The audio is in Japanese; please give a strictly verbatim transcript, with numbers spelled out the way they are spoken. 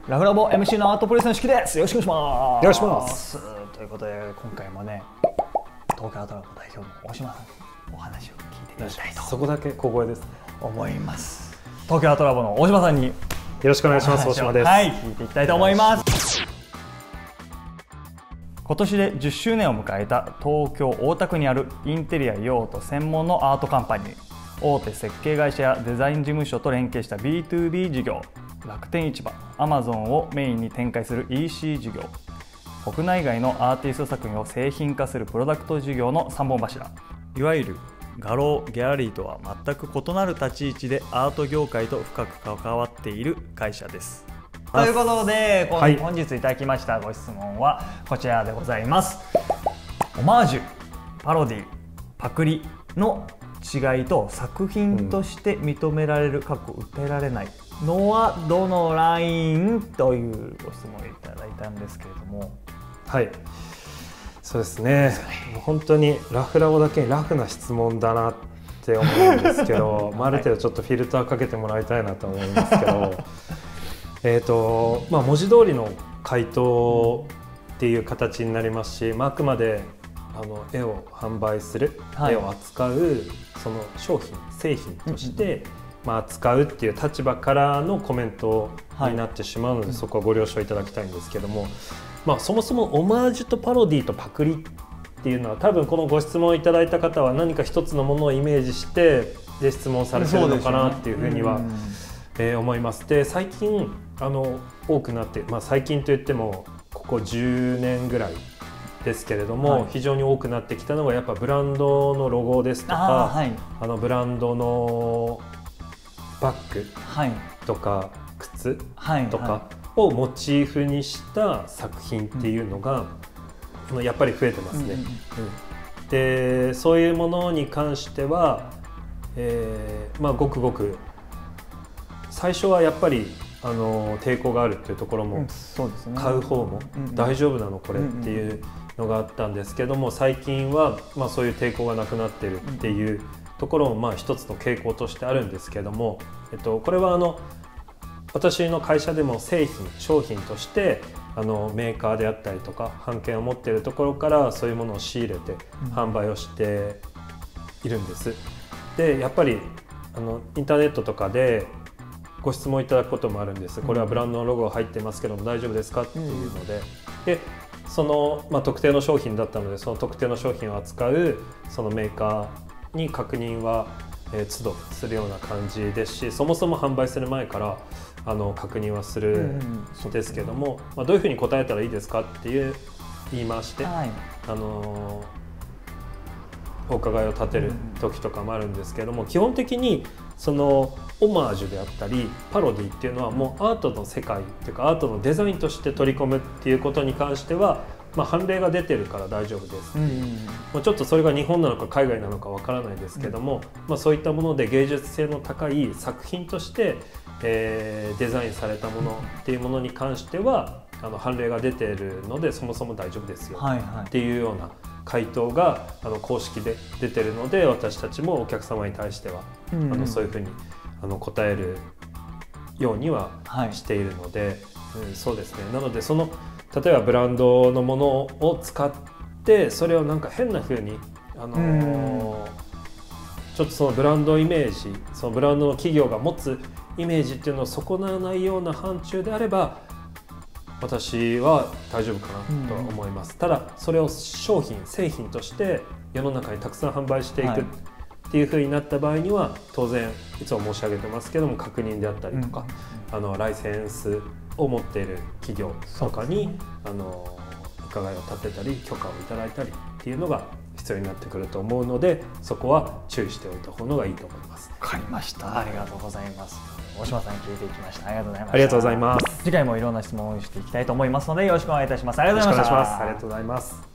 ラフラボ エムシー のアートプレスの式です。よろしくお願いします。 よろしくお願いします。 ということで今回もね、東京アートラボ代表の大島さんにお話を聞いていきたいとそこだけ小声ですね。 思います。東京アートラボの大島さんによろしくお願いします。大島です。 はい、聞いていきたいと思います。今年でじゅっしゅうねんを迎えた東京大田区にあるインテリア用途専門のアートカンパニー、大手設計会社やデザイン事務所と連携した ビーツービー 事業、楽天市場、アマゾンをメインに展開する イーシー 事業、国内外のアーティスト作品を製品化するプロダクト事業のさんぼん柱、いわゆる画廊ギャラリーとは全く異なる立ち位置でアート業界と深く関わっている会社です。ということで、はい、本日いただきましたご質問はこちらでございます。オマージュ、パロディ、パクリの違いと作品として認められる、かっこ訴えられないのはどのラインというご質問をいただいたんですけれども。 はい、そうですね。本当にラフラボだけにラフな質問だなって思うんですけど、まあ、ある程度ちょっとフィルターかけてもらいたいなと思うんですけどえーとまあ、文字通りの回答っていう形になりますし、まあ、あくまであの絵を販売する、はい、絵を扱うその商品製品として、うんまあ、扱うっていう立場からのコメントになってしまうので、はい、そこはご了承いただきたいんですけども、まあ、そもそもオマージュとパロディとパクリっていうのは多分このご質問いただいた方は何か一つのものをイメージしてで質問されてるのかなっていうふうにはえー、思います。で最近あの多くなって、まあ、最近といってもここじゅうねんぐらいですけれども、はい、非常に多くなってきたのがやっぱブランドのロゴですとか、あ、はい、あのブランドのバッグとか、はい、靴とかをモチーフにした作品っていうのが、うん、やっぱり増えてますね。うんうんうん、でそういうものに関しては、えーまあ、ごくごく最初はやっぱりあの抵抗があるっていうところも、うんそうですね、買う方も大丈夫なのこれっていうのがあったんですけども、最近はまあそういう抵抗がなくなっているっていうところもまあ一つの傾向としてあるんですけども、えっと、これはあの私の会社でも製品商品としてあのメーカーであったりとか版権を持っているところからそういうものを仕入れて販売をしているんです。でやっぱりあのインターネットとかでご質問いただくこともあるんです。これはブランドのロゴが入ってますけども大丈夫ですかっていうので、でその、まあ、特定の商品だったのでその特定の商品を扱うそのメーカーに確認は、えー、都度するような感じですし、そもそも販売する前からあの確認はするんですけども、まあ、どういうふうに答えたらいいですかっていう言い回して、はい、あのお伺いを立てる時とかもあるんですけども、基本的にそのオマージュであったりパロディっていうのはもうアートの世界っていうかアートのデザインとして取り込むっていうことに関しては、まあ、判例が出てるから大丈夫ですっていう、うん、まあ、ちょっとそれが日本なのか海外なのかわからないですけども、うんまあ、そういったもので芸術性の高い作品として、えー、デザインされたものっていうものに関してはあの判例が出ているのでそもそも大丈夫ですよっていうような回答があの公式で出てるので、私たちもお客様に対しては、うんうん、あのそういうふうにあの答えるようにはしているので、はいうん、そうですね。なのでその例えばブランドのものを使ってそれをなんか変なふうにあのー、ちょっとそのブランドイメージそのブランドの企業が持つイメージっていうのを損なわないような範疇であれば私は大丈夫かなとは思います。うん、ただそれを商品製品として世の中にたくさん販売していくっていう風になった場合には当然いつも申し上げてますけども確認であったりとか、うん、あのライセンスを持っている企業とかに、ね、あの伺いを立てたり許可をいただいたりっていうのが必要になってくると思うので、そこは注意しておいた方がいいと思います。 わかりました。ありがとうございます。大島さんに聞いていきました。ありがとうございました。 ありがとうございます。 次回もいろんな質問をしていきたいと思いますのでよろしくお願いいたします。ありがとうございました。 ありがとうございます。